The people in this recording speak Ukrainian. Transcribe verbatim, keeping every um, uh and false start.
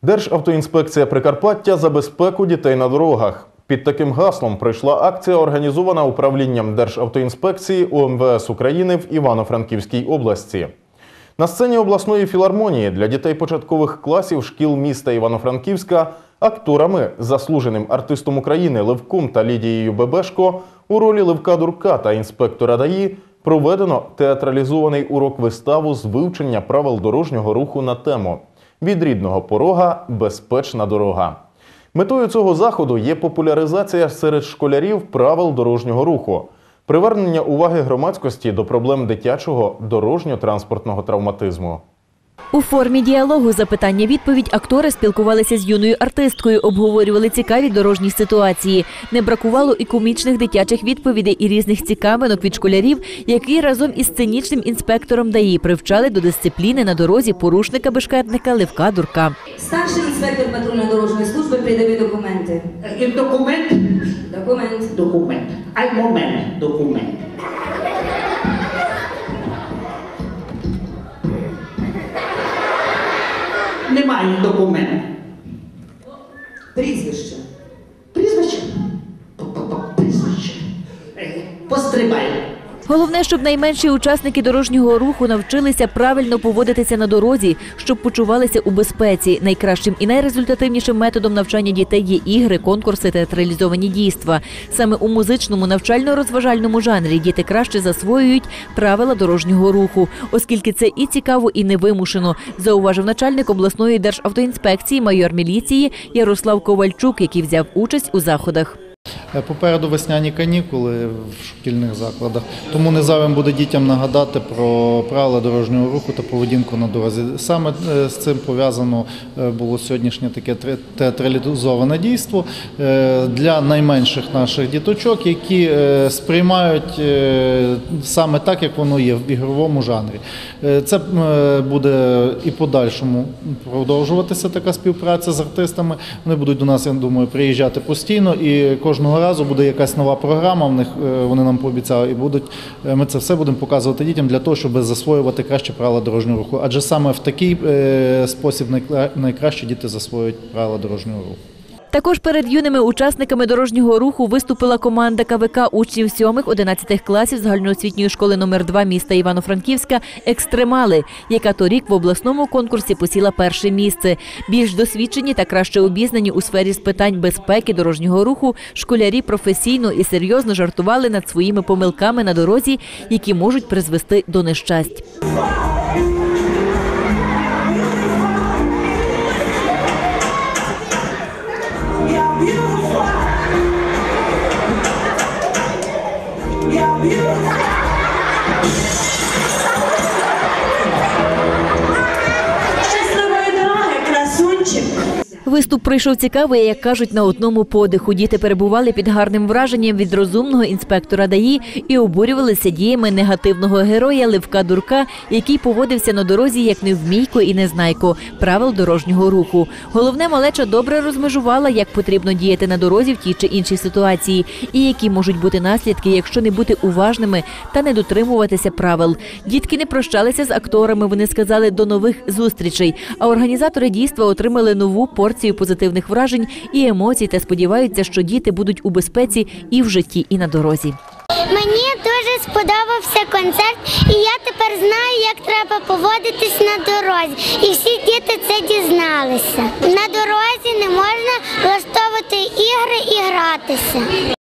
Державтоінспекція Прикарпаття за безпеку дітей на дорогах. Під таким гаслом пройшла акція, організована управлінням Державтоінспекції У Ем Ве Ес України в Івано-Франківській області. На сцені обласної філармонії для дітей початкових класів шкіл міста Івано-Франківська акторами, заслуженим артистом України Левком та Лідією Бебешко у ролі Левка Дурка та інспектора ДАІ проведено театралізований урок-виставу з вивчення правил дорожнього руху на тему «Від рідного порога – безпечна дорога». Метою цього заходу є популяризація серед школярів правил дорожнього руху, привернення уваги громадськості до проблем дитячого дорожньо-транспортного травматизму. У формі діалогу запитання-відповідь актори спілкувалися з юною артисткою, обговорювали цікаві дорожні ситуації. Не бракувало і комічних дитячих відповідей, і різних цікавинок від школярів, які разом із сценічним інспектором ДАІ привчали до дисципліни на дорозі порушника-бешкетника Левка Дурка. Старший інспектор патрульно-дорожної служби придивив документи. Документ? Документ. Документ. Ай, момент. Документ. Немає документу. Прізвище. Прізвище? Прізвище. Пострибай. Головне, щоб найменші учасники дорожнього руху навчилися правильно поводитися на дорозі, щоб почувалися у безпеці. Найкращим і найрезультативнішим методом навчання дітей є ігри, конкурси, театралізовані дійства. Саме у музичному навчально-розважальному жанрі діти краще засвоюють правила дорожнього руху, оскільки це і цікаво, і невимушено, зауважив начальник обласної державтоінспекції, майор міліції Ярослав Ковальчук, який взяв участь у заходах. Попереду весняні канікули в шкільних закладах, тому незайвим буде дітям нагадати про правила дорожнього руху та поведінку на дорозі. Саме з цим пов'язано було сьогоднішнє таке театралізоване дійство для найменших наших діточок, які сприймають саме так, як воно є в ігровому жанрі. Це буде і подальшому продовжуватися така співпраця з артистами. Вони будуть до нас, я думаю, приїжджати постійно, і кожного разу буде якась нова програма, в них вони нам пообіцяли, і будуть, ми це все будемо показувати дітям для того, щоб засвоювати краще правила дорожнього руху. Адже саме в такий спосіб найкраще діти засвоюють правила дорожнього руху. Також перед юними учасниками дорожнього руху виступила команда Ка Ве Ка учнів сьомих-одинадцятих класів загальноосвітньої школи номер два міста Івано-Франківська «Екстремали», яка торік в обласному конкурсі посіла перше місце. Більш досвідчені та краще обізнані у сфері з питань безпеки дорожнього руху школярі професійно і серйозно жартували над своїми помилками на дорозі, які можуть призвести до нещасть. Виступ пройшов цікавий, як кажуть, на одному подиху. Діти перебували під гарним враженням від розумного інспектора ДАІ і обурювалися діями негативного героя Левка Дурка, який поводився на дорозі як невмійко і незнайко правил дорожнього руху. Головне, малеча добре розмежувала, як потрібно діяти на дорозі в тій чи іншій ситуації і які можуть бути наслідки, якщо не бути уважними та не дотримуватися правил. Дітки не прощалися з акторами, вони сказали «до нових зустрічей», а організатори дійства отримали нову порцію позитивних вражень і емоцій та сподіваються, що діти будуть у безпеці і в житті, і на дорозі. Мені дуже сподобався концерт, і я тепер знаю, як треба поводитись на дорозі. І всі діти це дізналися. На дорозі не можна влаштовувати ігри і гратися.